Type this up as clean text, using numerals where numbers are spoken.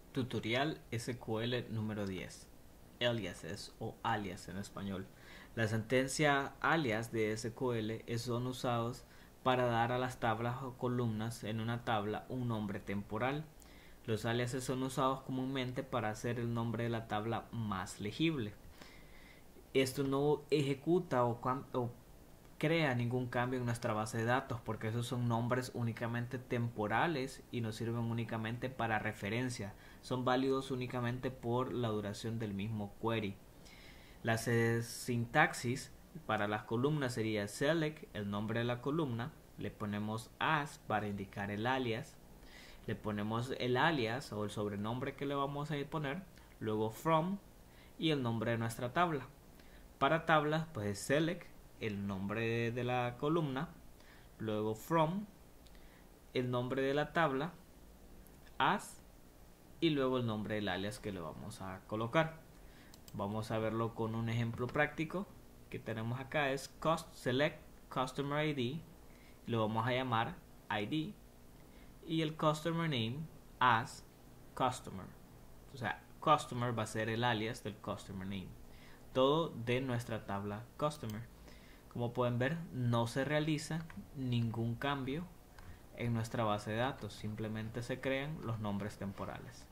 Tutorial SQL número 10. Aliases o alias en español. La sentencia alias de SQL son usados para dar a las tablas o columnas en una tabla un nombre temporal. Los aliases son usados comúnmente para hacer el nombre de la tabla más legible. Esto no ejecuta o crea ningún cambio en nuestra base de datos porque esos son nombres únicamente temporales y nos sirven únicamente para referencia, son válidos únicamente por la duración del mismo query. La sintaxis para las columnas sería select, el nombre de la columna, le ponemos as para indicar el alias, le ponemos el alias o el sobrenombre que le vamos a poner, luego from y el nombre de nuestra tabla. Para tablas pues select el nombre de la columna, luego from, el nombre de la tabla, as y luego el nombre del alias que le vamos a colocar. Vamos a verlo con un ejemplo práctico que tenemos acá, es select customer ID, lo vamos a llamar ID y el customer name as customer. O sea, customer va a ser el alias del customer name. Todo de nuestra tabla customer. Como pueden ver, no se realiza ningún cambio en nuestra base de datos, simplemente se crean los nombres temporales.